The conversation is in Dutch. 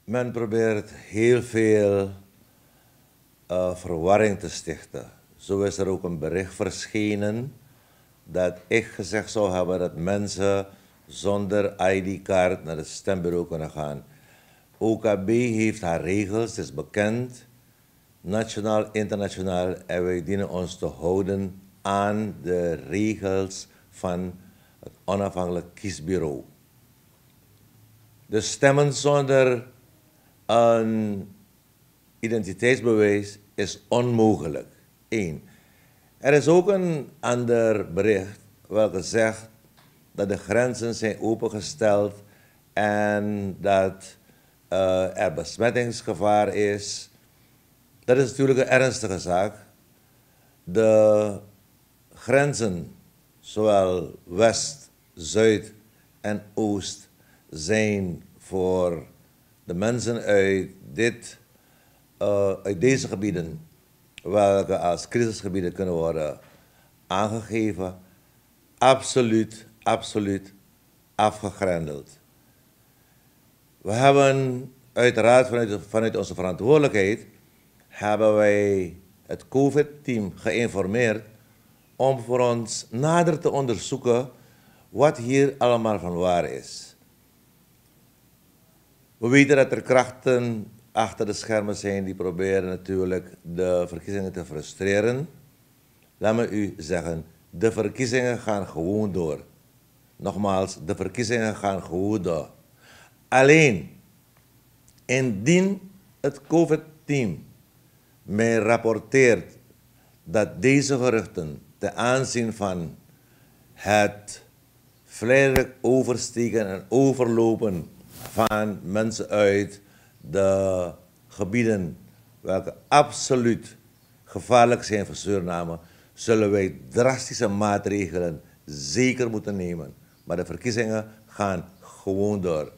Men probeert heel veel verwarring te stichten. Zo is er ook een bericht verschenen dat ik gezegd zou hebben dat mensen zonder ID-kaart naar het stembureau kunnen gaan. OKB heeft haar regels, het is bekend, nationaal, internationaal, en wij dienen ons te houden aan de regels van het onafhankelijk kiesbureau. Dus stemmen zonder een identiteitsbewijs is onmogelijk. 1. Er is ook een ander bericht welke zegt dat de grenzen zijn opengesteld en dat er besmettingsgevaar is. Dat is natuurlijk een ernstige zaak. De grenzen, zowel West, Zuid en Oost, zijn voor de mensen uit deze gebieden, welke als crisisgebieden kunnen worden aangegeven, absoluut afgegrendeld. We hebben uiteraard vanuit onze verantwoordelijkheid hebben wij het COVID-team geïnformeerd om voor ons nader te onderzoeken wat hier allemaal van waar is. We weten dat er krachten achter de schermen zijn die proberen natuurlijk de verkiezingen te frustreren. Laat me u zeggen, de verkiezingen gaan gewoon door. Nogmaals, de verkiezingen gaan gewoon door. Alleen, indien het COVID-team mij rapporteert dat deze geruchten ten aanzien van het vrijelijk oversteken en overlopen van mensen uit de gebieden welke absoluut gevaarlijk zijn voor Suriname, zullen wij drastische maatregelen zeker moeten nemen. Maar de verkiezingen gaan gewoon door.